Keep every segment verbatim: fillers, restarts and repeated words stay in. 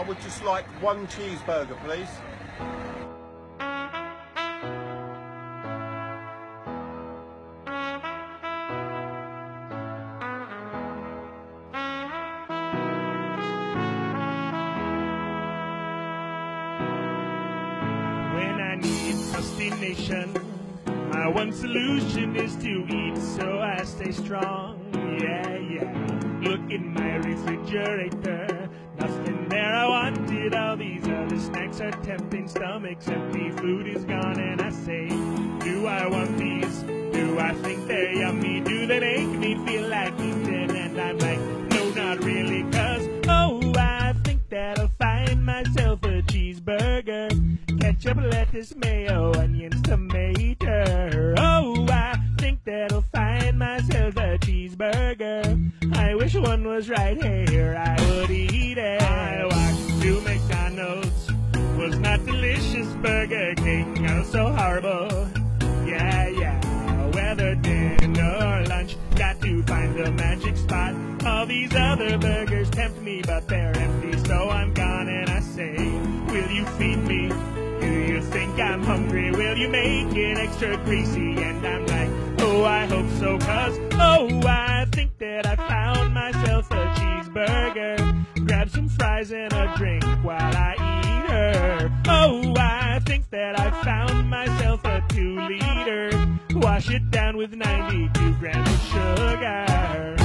would just like one cheeseburger, please. When I need sustentation, my one solution is to eat, so I stay strong. Yeah, yeah. Look in my refrigerator, nothing there I wanted. All these other snacks are tempting, stomachs empty, food is gone, and I say, do I want these? Do I think they're yummy? Do they make me feel like eating? And I'm like, no, not really, cause, oh, I think that I'll find myself a cheeseburger. Ketchup, lettuce, mayo, onions, tomato. Oh, I think that I'll find myself a cheeseburger. I wish one was right here, I would eat it. I walked to McDonald's, was not delicious. Burger King, oh so horrible. Yeah, yeah, whether dinner or lunch, got to find the magic spot. All these other burgers tempt me, but they're empty, so I'm gone and I say, will you feed me? Do you think I'm hungry? Will you make it extra greasy? And I'm like, oh, I hope so, cause, oh, I think that I found myself a cheeseburger. Grab some fries and a drink while I eat her. Oh, I think that I found myself a two-liter. Wash it down with ninety-two grams of sugar.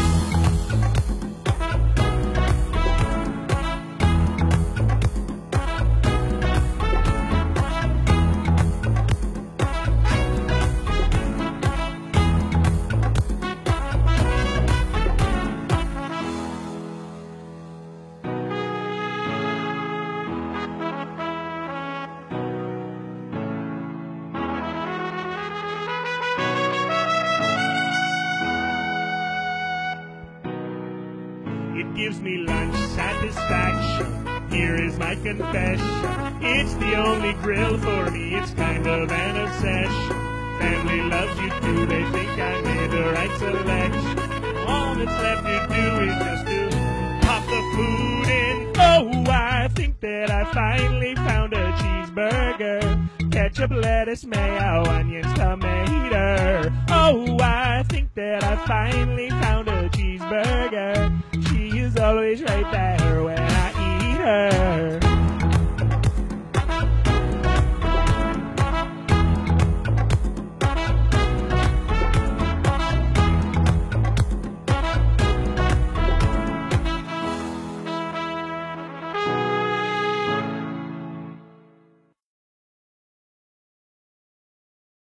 It gives me lunch satisfaction. Here is my confession. It's the only grill for me. It's kind of an obsession. Family loves you too. They think I made the right selection. All that's left to do is just to pop the food in. Oh, I think that I finally found a cheeseburger. Ketchup, lettuce, mayo, onions, tomato. Oh, I think that I finally found a cheeseburger. She is always right there when I eat her.